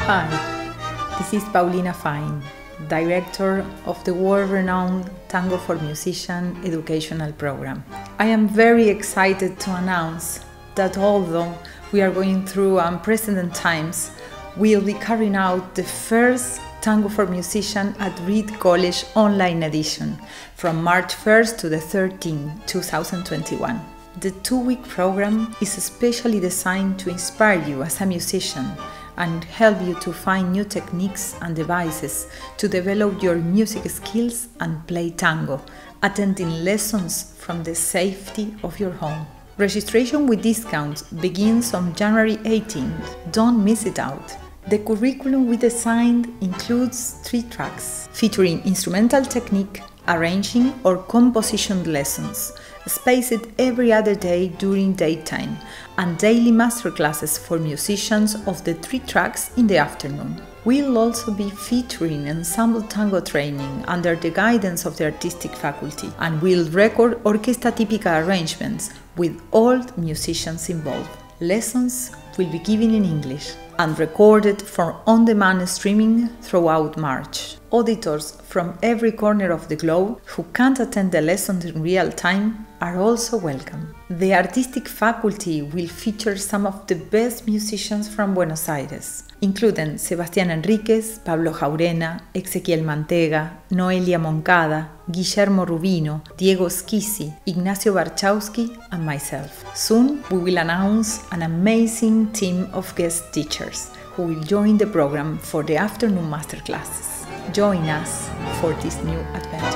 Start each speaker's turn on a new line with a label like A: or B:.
A: Hi, this is Paulina Fine, Director of the world-renowned Tango for Musicians educational program. I am very excited to announce that although we are going through unprecedented times, we'll be carrying out the first Tango for Musicians at Reed College online edition from March 1st to the 13th, 2021. The two-week program is especially designed to inspire you as a musician and help you to find new techniques and devices to develop your music skills and play tango, attending lessons from the safety of your home. Registration with discounts begins on January 18th. Don't miss it out. The curriculum we designed includes 3 tracks, featuring instrumental technique, arranging or composition lessons, spaced every other day during daytime, and daily masterclasses for musicians of the 3 tracks in the afternoon. We'll also be featuring ensemble tango training under the guidance of the artistic faculty, and we'll record orchestra típica arrangements with all musicians involved. Lessons will be given in English and recorded for on-demand streaming throughout March. Auditors from every corner of the globe who can't attend the lessons in real time are also welcome. The artistic faculty will feature some of the best musicians from Buenos Aires, including Sebastián Enríquez, Pablo Jaurena, Ezequiel Mantega, Noelia Moncada, Guillermo Rubino, Diego Schisi, Ignacio Barchowski, and myself. Soon we will announce an amazing team of guest teachers who will join the program for the afternoon masterclasses. Join us for this new adventure.